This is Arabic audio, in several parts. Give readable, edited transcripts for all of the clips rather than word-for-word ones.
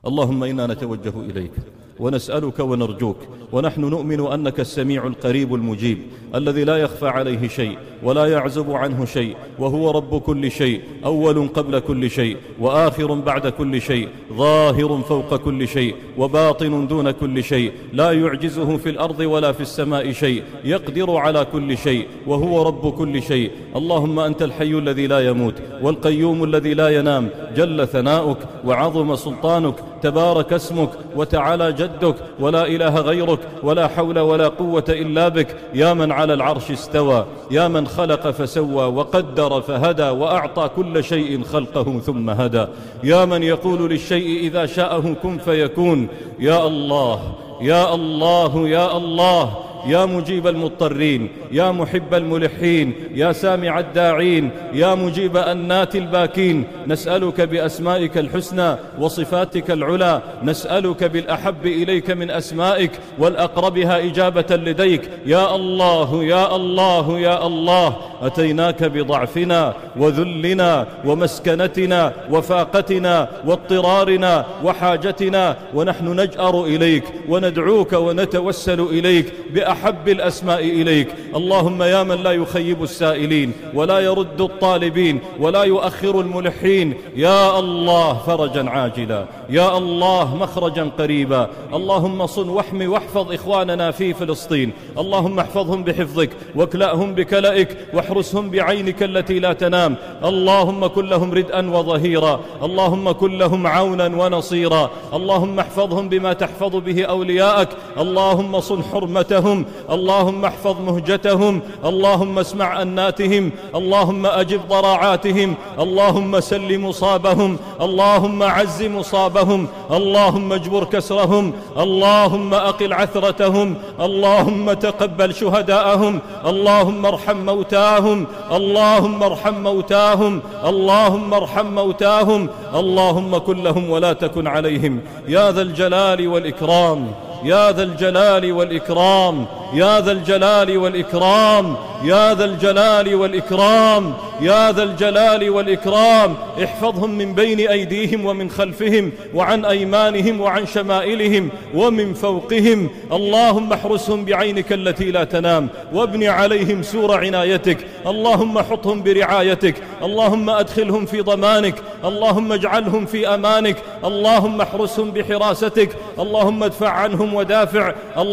اللهم إنا نتوجه إليك ونسألك ونرجوك، ونحن نؤمن أنك السميع القريب المجيب الذي لا يخفى عليه شيء ولا يعزب عنه شيء، وهو رب كل شيء، أول قبل كل شيء، وآخر بعد كل شيء، ظاهر فوق كل شيء، وباطن دون كل شيء، لا يعجزه في الأرض ولا في السماء شيء، يقدر على كل شيء، وهو رب كل شيء. اللهم أنت الحي الذي لا يموت، والقيوم الذي لا ينام، جل ثناؤك وعظم سلطانك، تبارك اسمك وتعالى جدك، ولا إله غيرك، ولا حول ولا قوة إلا بك. يا من على العرش استوى، يا من خلق فسوى وقدر فهدى وأعطى كل شيء خلقه ثم هدى، يا من يقول للشيء إذا شاءه كن فيكون. يا الله يا الله يا الله، يا مجيب المضطرين، يا محب الملحين، يا سامع الداعين، يا مجيب أنات الباكين، نسألك بأسمائك الحسنى وصفاتك العلى، نسألك بالأحب إليك من أسمائك والأقربها إجابة لديك. يا الله يا الله يا الله، أتيناك بضعفنا وذلنا ومسكنتنا وفاقتنا واضطرارنا وحاجتنا، ونحن نجأر إليك وندعوك ونتوسل إليك بأحب الأسماء إليك. اللهم يا من لا يخيب السائلين ولا يرد الطالبين ولا يؤخر الملحين، يا الله فرجا عاجلا، يا الله مخرجا قريبا. اللهم صن واحمي واحفظ إخواننا في فلسطين، اللهم احفظهم بحفظك واكلأهم بكلئك واحرسهم بعينك التي لا تنام. اللهم كن لهم ردءا وظهيرا، اللهم كن لهم عونا ونصيرا، اللهم احفظهم بما تحفظ به أولياءك. اللهم صن حرمتهم، اللهم احفظ مهجتهم، اللهم اسمع أناتهم، اللهم أجب ضراعاتهم، اللهم سل مصابهم، اللهم عز مصابهم، اللهم اجبر كسرهم، اللهم أقل عثرتهم، اللهم تقبل شهداءهم، اللهم ارحم موتاهم، اللهم ارحم موتاهم، اللهم ارحم موتاهم، اللهم كن لهم ولا تكن عليهم، يا ذا الجلال والإكرام، يا ذا الجلال والإكرام، يا ذا الجلال والإكرام، يا ذا الجلال والإكرام، يا ذا الجلال والإكرام. احفظهم من بين أيديهم ومن خلفهم وعن أيمانهم وعن شمائلهم ومن فوقهم. اللهم احرسهم بعينك التي لا تنام، وابن عليهم سور عنايتك، اللهم حطهم برعايتك، اللهم أدخلهم في ضمانك، اللهم اجعلهم في أمانك، اللهم احرسهم بحراستك، اللهم ادفع عنهم ودافع.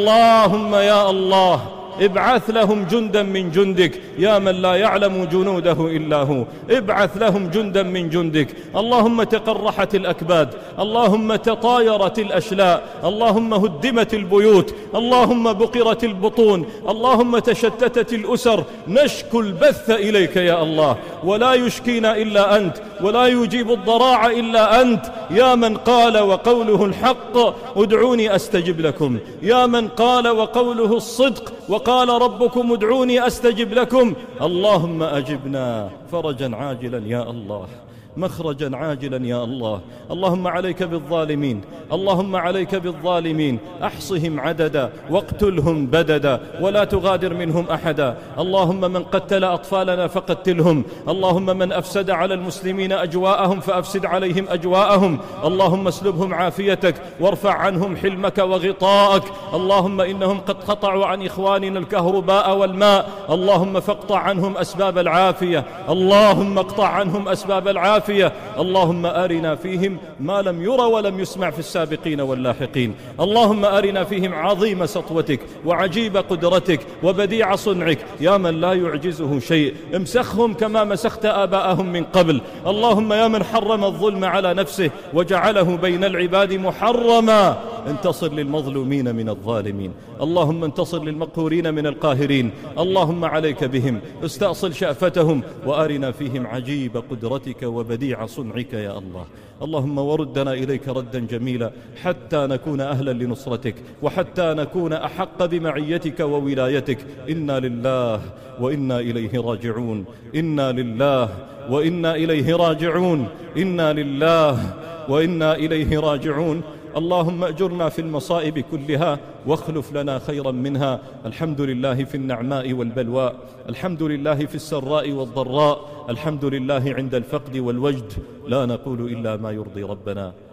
اللهم يا الله ابعث لهم جندا من جندك، يا من لا يعلم جنوده إلا هو، ابعث لهم جندا من جندك. اللهم تقرحت الأكباد، اللهم تطايرت الأشلاء، اللهم هدمت البيوت، اللهم بقرت البطون، اللهم تشتتت الأسر. نشكو البث إليك يا الله، ولا يشكينا إلا أنت، ولا يجيب الضراع إلا أنت، يا من قال وقوله الحق ادعوني أستجب لكم، يا من قال وقوله الصدق وقال ربكم ادعوني أستجب لكم. اللهم أجبنا فرجا عاجلا يا الله، مخرجا عاجلا يا الله. اللهم عليك بالظالمين، اللهم عليك بالظالمين، أحصهم عددا واقتلهم بددا ولا تغادر منهم أحدا. اللهم من قتل أطفالنا فقتلهم، اللهم من أفسد على المسلمين أجواءهم فأفسد عليهم أجواءهم. اللهم اسلبهم عافيتك وارفع عنهم حلمك وغطاءك. اللهم إنهم قد قطعوا عن إخواننا الكهرباء والماء، اللهم فاقطع عنهم أسباب العافية، اللهم اقطع عنهم أسباب العافية. اللهم أرنا فيهم ما لم يرى ولم يسمع في السابقين واللاحقين. اللهم أرنا فيهم عظيم سطوتك وعجيب قدرتك وبديع صنعك، يا من لا يعجزه شيء. امسخهم كما مسخت آباءهم من قبل. اللهم يا من حرم الظلم على نفسه وجعله بين العباد محرما، انتصر للمظلومين من الظالمين، اللهم انتصر للمقهورين من القاهرين. اللهم عليك بهم، استأصل شأفتهم وأرنا فيهم عجيب قدرتك وبديع صنعك يا الله. اللهم وردنا إليك ردا جميلا حتى نكون أهلا لنصرتك وحتى نكون أحق بمعيتك وولايتك. إنا لله وإنا إليه راجعون، إنا لله وإنا إليه راجعون، إنا لله وإنا إليه راجعون. اللهم أجرنا في المصائب كلها واخلف لنا خيرا منها. الحمد لله في النعماء والبلواء، الحمد لله في السراء والضراء، الحمد لله عند الفقد والوجد. لا نقول إلا ما يرضي ربنا.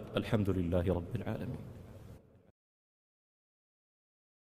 الحمد لله رب العالمين.